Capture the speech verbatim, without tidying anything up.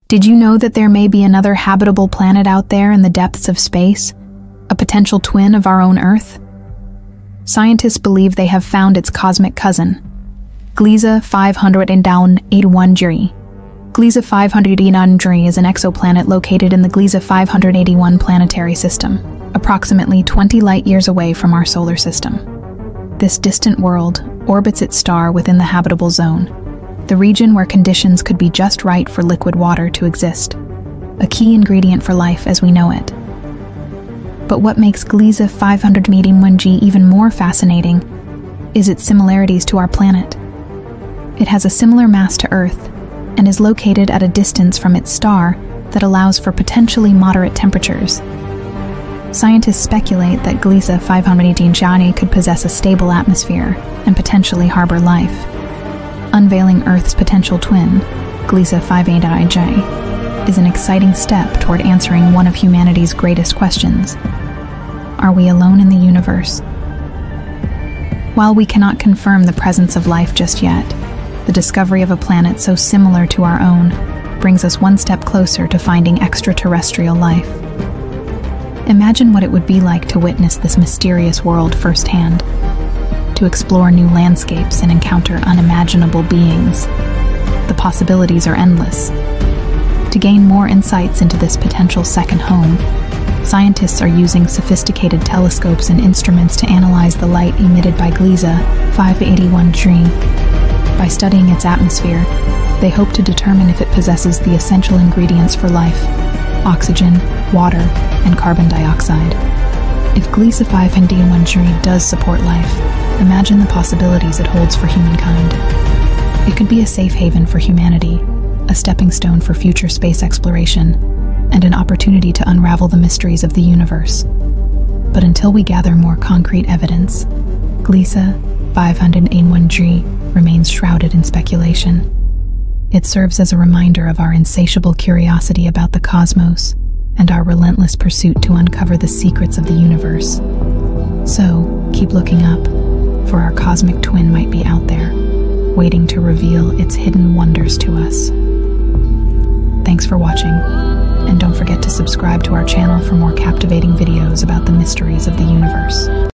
Did you know that there may be another habitable planet out there in the depths of space? A potential twin of our own Earth? Scientists believe they have found its cosmic cousin, Gliese five eighty-one G. Gliese five eighty-one G is an exoplanet located in the Gliese five eighty-one planetary system, approximately twenty light-years away from our solar system. This distant world orbits its star within the habitable zone, the region where conditions could be just right for liquid water to exist, a key ingredient for life as we know it. But what makes Gliese five eighty-one G even more fascinating is its similarities to our planet. It has a similar mass to Earth and is located at a distance from its star that allows for potentially moderate temperatures. Scientists speculate that Gliese five eighty-one G could possess a stable atmosphere and potentially harbor life. Unveiling Earth's potential twin, Gliese five eighty-one G, is an exciting step toward answering one of humanity's greatest questions. Are we alone in the universe? While we cannot confirm the presence of life just yet, the discovery of a planet so similar to our own brings us one step closer to finding extraterrestrial life. Imagine what it would be like to witness this mysterious world firsthand, to explore new landscapes and encounter unimaginable beings. The possibilities are endless. To gain more insights into this potential second home, scientists are using sophisticated telescopes and instruments to analyze the light emitted by Gliese five eighty-one G. By studying its atmosphere, they hope to determine if it possesses the essential ingredients for life: oxygen, water, and carbon dioxide. If Gliese five eighty-one G does support life, imagine the possibilities it holds for humankind. It could be a safe haven for humanity, a stepping stone for future space exploration, and an opportunity to unravel the mysteries of the universe. But until we gather more concrete evidence, Gliese five eighty-one G remains shrouded in speculation. It serves as a reminder of our insatiable curiosity about the cosmos and our relentless pursuit to uncover the secrets of the universe. So, keep looking up, for our cosmic twin might be out there, waiting to reveal its hidden wonders to us. Thanks for watching, and don't forget to subscribe to our channel for more captivating videos about the mysteries of the universe.